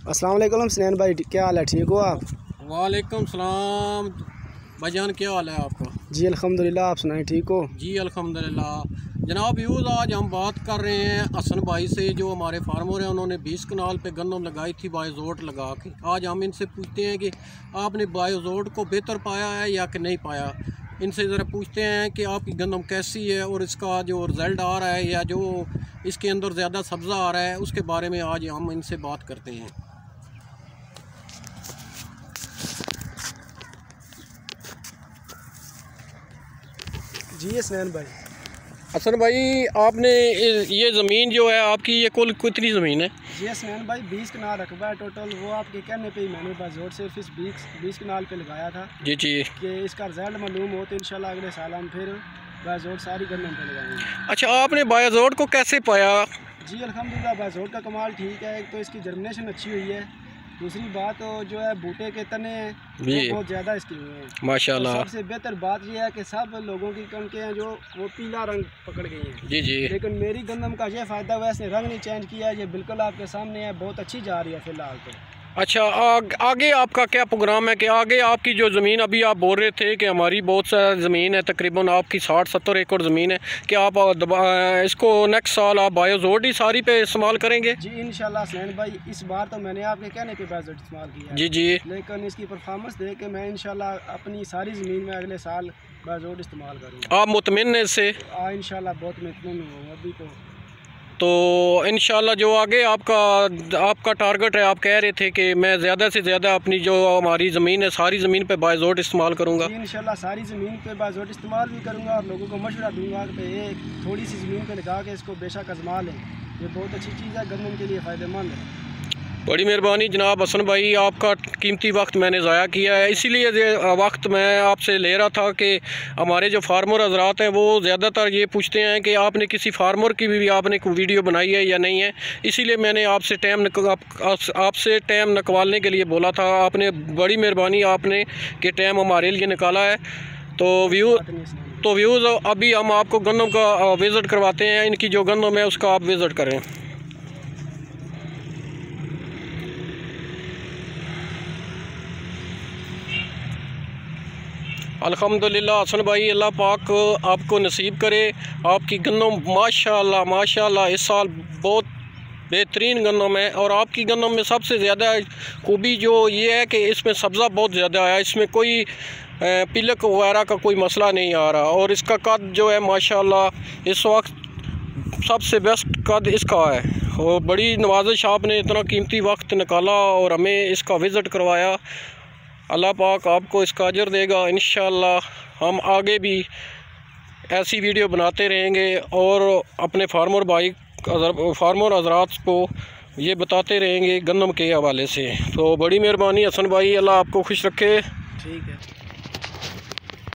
अस्सलाम वालेकुम स्नैन भाई, क्या हाल है? ठीक हो आप? वालेकुम सलाम भाईजान, क्या हाल है आपका? जी अल्हम्दुलिल्लाह, आप सुनाएं, ठीक हो? जी अल्हम्दुलिल्लाह जनाब। यूज़ आज हम बात कर रहे हैं हसन भाई से, जो हमारे फार्मर हैं। उन्होंने 20 कनाल पे गंदम लगाई थी बायोजोट लगा के। आज हम इनसे पूछते हैं कि आपने बायोजोट को बेहतर पाया है या कि नहीं पाया। इनसे ज़रा पूछते हैं कि आपकी गंदम कैसी है और इसका जो रिज़ल्ट आ रहा है या जो इसके अंदर ज़्यादा सब्ज़ा आ रहा है उसके बारे में आज हम इनसे बात करते हैं। जी स्नैन भाई। हसन भाई, आपने ये ज़मीन जो है आपकी, ये कुल कितनी ज़मीन है? जी स्नैन भाई, 20 कनाल रकबा है टोटल। वो आपके कहने पे ही मैंने बायोजोट सिर्फ इस 20 कनाल पे लगाया था। जी जी। कि इसका रिजल्ट मालूम हो तो इंशाल्लाह अगले साल हम फिर बायोजोट सारी गंदम पे लगाएंगे। अच्छा, आपने बायोजोट को कैसे पाया? जी अल्हम्दुलिल्लाह, बायोजोट का कमाल ठीक है। एक तो इसकी जर्मिनेशन अच्छी हुई है, दूसरी बात जो है बूटे के तने हैं वो बहुत ज़्यादा इसके हुए हैं माशाल्लाह। तो सबसे बेहतर बात यह है कि सब लोगों की कणकें हैं जो वो पीला रंग पकड़ गई हैं। जी जी। लेकिन मेरी गंदम का ये फ़ायदा हुआ, इसने रंग नहीं चेंज किया है, ये बिल्कुल आपके सामने है, बहुत अच्छी जा रही है फ़िलहाल तो। अच्छा, आगे आपका क्या प्रोग्राम है कि आगे आपकी जो ज़मीन, अभी आप बोल रहे थे कि हमारी बहुत सारी ज़मीन है, तकरीबन आपकी 60-70 एकड़ ज़मीन है, कि आप इसको नेक्स्ट साल आप बायोजोट ही सारी पे इस्तेमाल करेंगे? जी इंशाल्लाह सैन भाई, इस बार तो मैंने आपके कहने पे बायोजोट इस्तेमाल किया है। जी जी। लेकिन इसकी परफॉर्मेंस देख के मैं इंशाल्लाह अपनी सारी ज़मीन में अगले साल बायोजोट इस्तेमाल करूँगा। आप मुतमिन हैं इससे? इंशाल्लाह बहुत मुतमिन हूँ अभी तो इंशाल्लाह जो आगे आपका टारगेट है, आप कह रहे थे कि मैं ज़्यादा से ज़्यादा अपनी जो हमारी ज़मीन है सारी ज़मीन पे बायोजोट इस्तेमाल करूँगा। इंशाल्लाह सारी ज़मीन पे बायोजोट इस्तेमाल भी करूँगा और लोगों को मशवरा दूँगा कि ये थोड़ी सी ज़मीन पे लगा के इसको बेशक आजमा लें। ये बहुत अच्छी चीज़ है, गंदम के लिए फ़ायदेमंद है। बड़ी मेहरबानी जनाब हसन भाई, आपका कीमती वक्त मैंने ज़ाया किया है, इसीलिए ये वक्त मैं आपसे ले रहा था कि हमारे जो फार्मर हजरात हैं वो ज़्यादातर ये पूछते हैं कि आपने किसी फार्मर की भी आपने कोई वीडियो बनाई है या नहीं है। इसीलिए मैंने आपसे टाइम निकलवाने के लिए बोला था। आपने बड़ी मेहरबानी आपने कि टाइम हमारे लिए निकाला है। तो व्यूज़ अभी हम आपको गंदम का विज़िट करवाते हैं। इनकी जो गंदम है उसका आप विज़िट करें। अल्हम्दुलिल्लाह हसन भाई, अल्लाह पाक आपको नसीब करे। आपकी गंदम माशाल्लाह माशाल्लाह इस साल बहुत बेहतरीन गंदम है। और आपकी गंदम में सबसे ज़्यादा खूबी जो ये है कि इसमें सब्ज़ा बहुत ज़्यादा आया, इसमें कोई पिलक वगैरह का कोई मसला नहीं आ रहा। और इसका कद जो है माशाल्लाह इस वक्त सबसे बेस्ट कद इसका है। और बड़ी नवाजिश, आपने इतना कीमती वक्त निकाला और हमें इसका विज़िट करवाया। अल्लाह पाक आपको इसका अजर देगा। इंशाअल्लाह हम आगे भी ऐसी वीडियो बनाते रहेंगे और अपने फार्मर हजरात को ये बताते रहेंगे गंदम के हवाले से। तो बड़ी मेहरबानी हसन भाई, अल्लाह आपको खुश रखे। ठीक है।